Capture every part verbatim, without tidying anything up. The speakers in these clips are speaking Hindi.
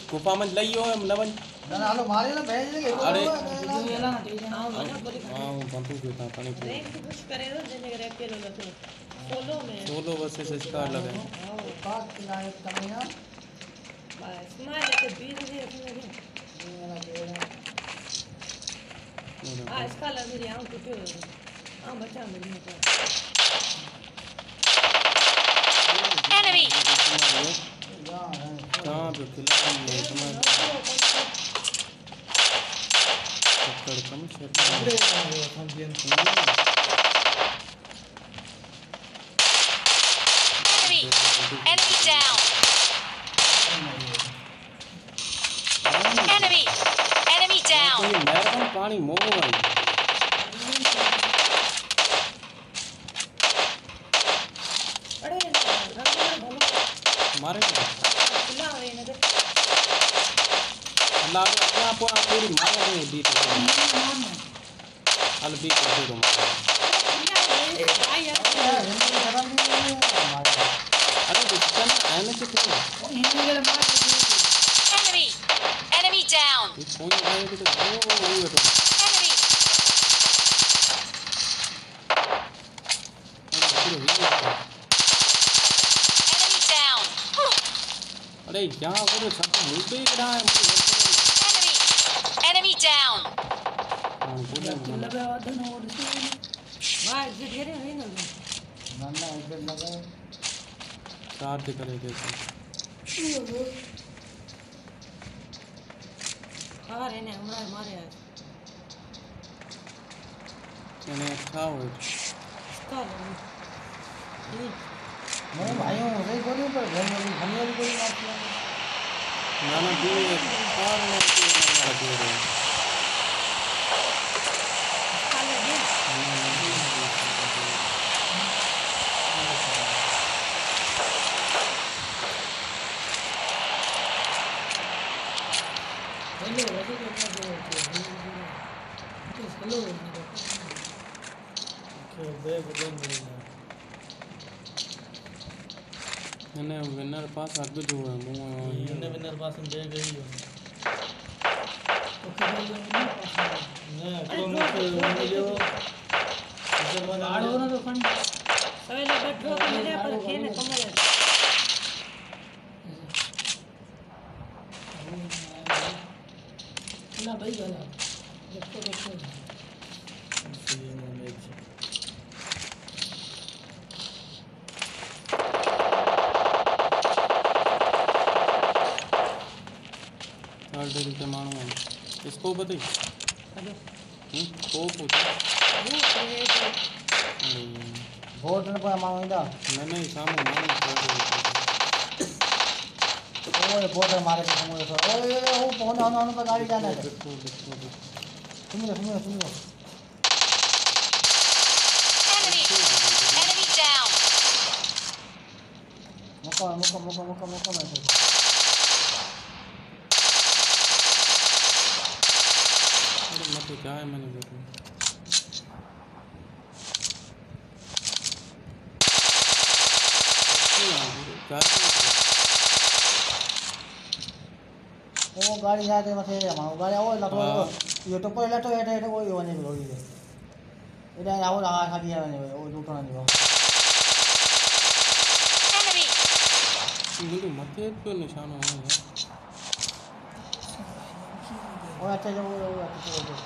गुफा में लइयो है नवन ना हालो मारे ना भेज देंगे अरे ये ला ना ठीक है हां हां बंदूक देता पानी पे रैंक पुश करे ना जने रैंक के लो तो सोलो में सोलो वर्सेस स्क्वाड लगे हां पास लाए कमियां बस मार के बीच में रखने के ये ना देना हां इसका लग मेरी आंख टूटे हां बचा मेरी Enemy! कहां पे खिला है समझ पकड़ कम से Enemy! Enemy down! Enemy! Enemy down! ये मैदान पानी मोह भाई अरे मारे खुला है ना अल्लाह अपना पूरा पूरी मारे नहीं दी तो अल भी कर दो भाई यार अरे दुश्मन आने से क्यों Enemy! Enemy down! ये कौन भाई ये तो वो वो है तो Enemy! Enemy down! अरे यहाँ वो सब मुझे ही रहा है Enemy! Enemy down! लगा आधन और भाई जे घेरे है ना ना ना इधर लगा चार्ज करे कैसे हाँ रहने हमारे मारे आज मैंने अच्छा हो इसका नहीं मैं भाई हूं रे गोली पर घर में खाने वाली गोली मार दिया ना ना दे कार में ना दे रहे इसका लगे हेलो वैसे क्या दो तो हेलो तो दे बदन मिलना मैंने विनर पास आगे जो है ये विनर पास दे गई हो तो खेल लो नहीं ना तो मुझे जो इधर आड़ो ना तो फंड पहले बैठो मेरे पर खेने कमर ना भाई गला देखो देखो ये मैच थर्ड डे के मानो इसको बताइए हेलो हम्म को पूछो वो अरे वोट न पर मांगदा मैं नहीं सामने मानो ओए वोट मारे पे समझ तो ओए वो फोन आना आना पर गाड़ी जाना है देखो देखो देखो सुन लो सुन लो सुन लो Enemy! Enemy down! मौका मौका मौका मौका मौका मैं अरे मत क्या है मैंने देखो वो गाड़ी जाते मथे मानो गाड़ी वो लटो ये तो कोई लटो हेठे हेठे वो ही वने लोगी दे इधर आओ लगा खा दिया मैंने वो दूसरा नहीं वो Enemy! मुझे मथे पे निशान होना है वो अच्छा जो वो अच्छा जो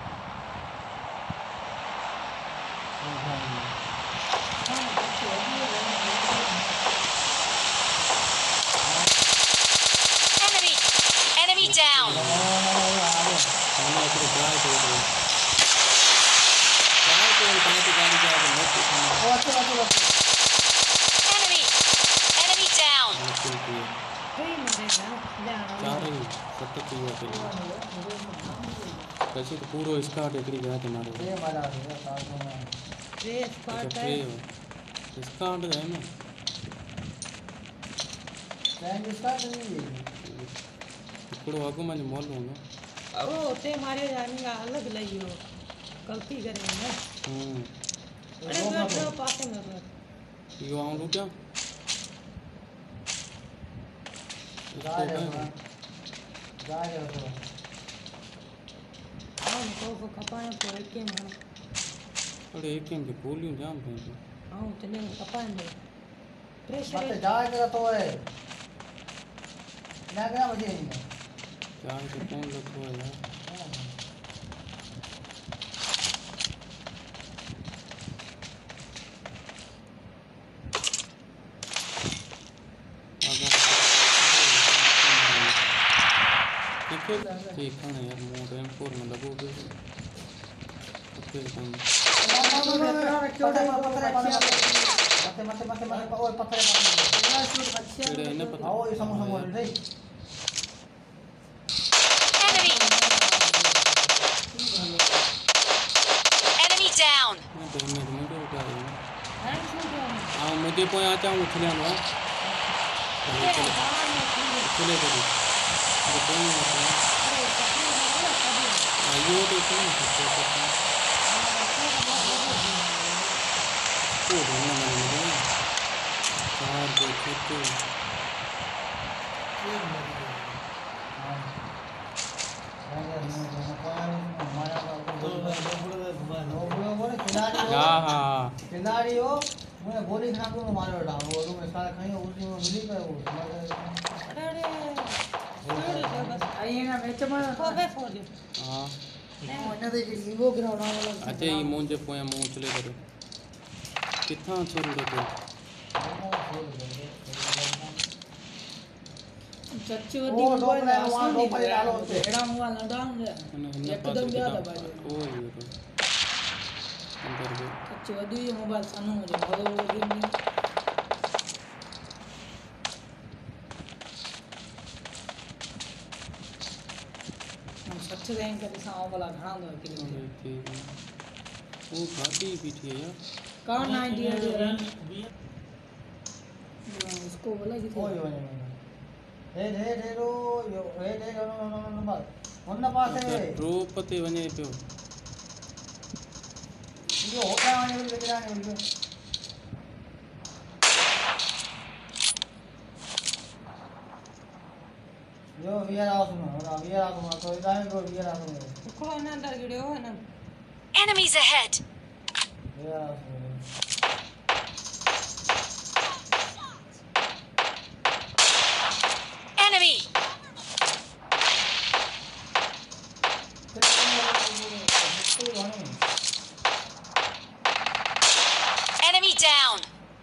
Enemy! Enemy down! मैंने अपने ड्राइव कर दिया ड्राइव को कहाँ पे गाड़ी जा रही है तो वो अच्छा अच्छा Enemy! Enemy down! मुश्किल की है कोई मरेगा जा चार ही सत्तर की हुआ चलिए कैसे तो पूरा इसका टेकरी गया तुम्हारे ये मारा है साल में रेस पार्ट है इसका आट गया ना टाइम इसका नहीं है ఇప్పుడు वाकू मैं मोल लूँगा ओ ते मारे जाने अलग लइयो गलती करे ना हम्म अरे बैठो पास में बैठ यो आऊँ लूँ क्या गाड़ी है जाए तो हाँ तो कपाए तो एक के मानो अरे एक के गोलियों जाम पई हाँ तने कपाए में प्रेशर मत जाए तेरा तो है ना क्या बजे नहीं क्या है कौन लगो है यार ठीक है यार मोड एम फोर में लगोगे फिर कौन मत मत मत मत और पत्थर फिर इन्हें पता आओ ये समोसा मोड़ दे Enemy down. मैं तो मैं नहीं तो क्या है है छूट गया आ मुझे कोई आता हूँ उठ लिया ना चले चले चले करो ये कौन है आइयो तो कौन है तो ढूंढना मैंने मुझे चार दो छः हाँ हाँ खिलाड़ी हो मैं गोली खा के मारो डाल वो तुम इसका कहीं उसी में मिली पे वो अरे अरे बस आई ना मैच में तो बे फोड़ हाँ नहीं तो जी वो ग्राउंड वाला अच्छा ये मुझे पोया मुँह चले करो कितना छोड़ दो तो चच्ची ओ, वदी दो मोबाइल प्लेयर वहाँ, आसान दो नहीं प्लेयर डालो उसे। एड़ा मुआ लड़ाऊं ले एकदम याद है भाई ओ ये तो अंदर गए चच्ची वदी ये मोबाइल सानू मुझे बहुत वदी नहीं हम सच्चे दें के साव वाला घना दो के लिए अरे ठीक है वो गाड़ी पीछे है यार कौन नाइनटी एट रन इसको बोला कि ओ यो हे हे हे रो यो हे हे नो नो नो नो बस वन्न पास है ड्रॉप पते वने पे ये होता है वाले लेके जाने वाले यो वीआर हाउस में ना वीआर हाउस में तो इधर है तो वीआर हाउस में थोड़ा ना अंदर गिरे हो ना Enemies ahead. वीआर हाउस में Enemy. Enemy down.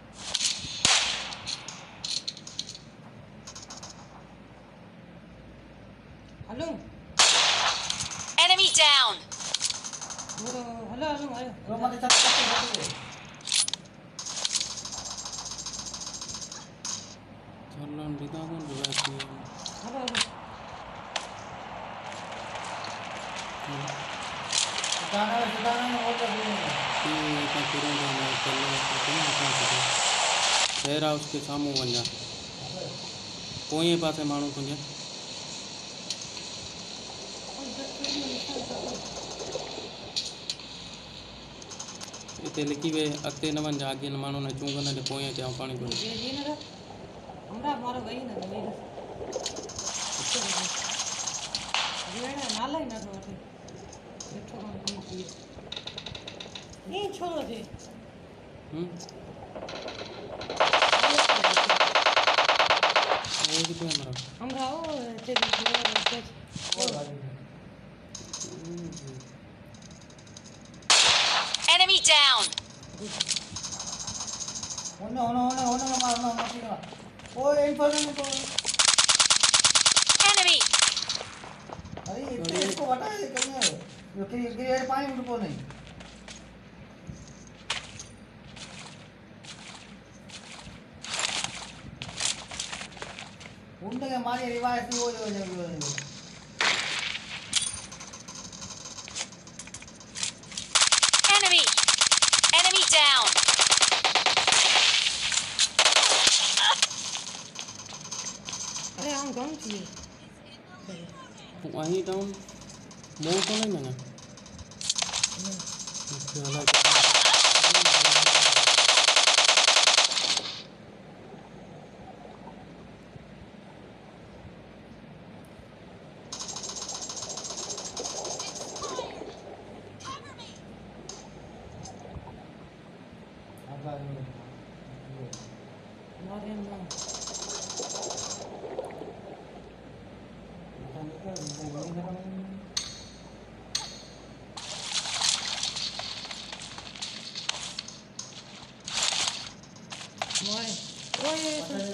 Hello Enemy down. Hello hello hello रो मत चक चक चलो बिना कौन बुलाती है हेलो गाना गाना और कर ये का पूरा गाना चलो तुम बता सको शहर उसके सामू वञा कोई पास है माण्हू तुंहिंजे इतने लिखी वे अॻिते न वञ अॻे न माण्हू न चूंगन ते पोइ अचां पाणी कोन्हे ये ये ना हमरा मारो गई ना ये ये ना नाला ही ना तो बैठो हम की नहीं छोड़ो दे हम्म ये कितने हमारा हमरा ओ तेरी जोर और Enemy down. होने होने होने होने का मारना होना चाहिए ओ इन्फॉर्मेशन को Enemy. अरे इतने इसको हटा ये कहीं है यो कि ये पानी में डूबो नहीं उनके के मारी रिवाइज हो जो जो Enemy. Enemy down. अरे हम कौन थी वहीं डाउन मोह तो नहीं मैंने मोए ओए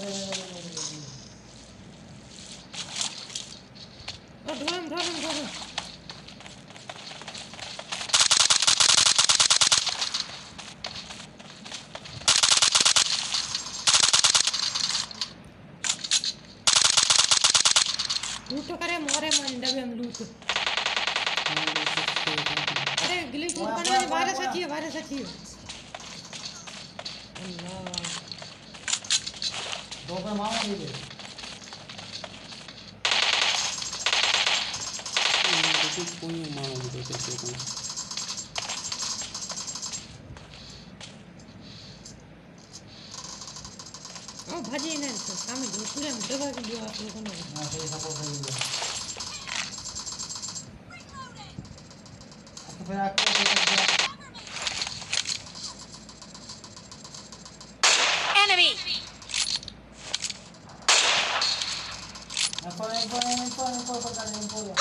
ओ ढोलम ढोलम ढोलम लूट करे मोरे मन डबे में लूट अरे गिली टूट करने वायरस अच्छी है वायरस अच्छी है अल्लाह दो पे मारो दीजिए देखो कोई मानो मुझे कैसे करना ओ भाजी ने सामने पूरे में दबा के दिया आप लोगों ने ना सही सपोर्ट कर दीजिए तो फिर आपको Enemy! Info, info, info, info, पकड़ info ले।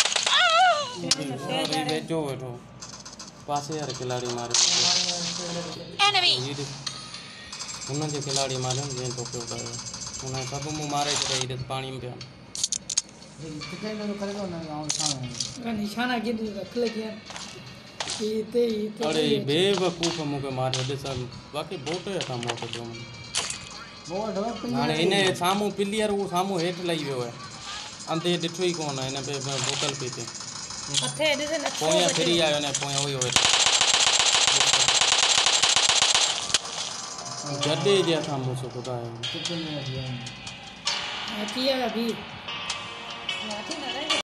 और ये बैठो बैठो पासे यार खिलाड़ी मारे Enemy! ये देख उन्होंने जो खिलाड़ी मारे ने तो पे उठाया उन्हें सब मुंह मारे थे ये पानी में पिया कितने लोग करेगा ना गांव सामने का निशाना गिर रख ले गया इते इते अरे बेवकूफ मुके मारे दे सब बाकी बोटे था मोटे जो मन वो डबल पिन हाणे इने सामू प्लेयर वो सामू हेठ लई वियो है अंते डिठो ही कोन इन पे बोतल पी थे हथे ॾिसे न पोया फ्री आयो ने पोया होई होई जडे जे सामू सो खुदा है कितने में दिया अची है अभी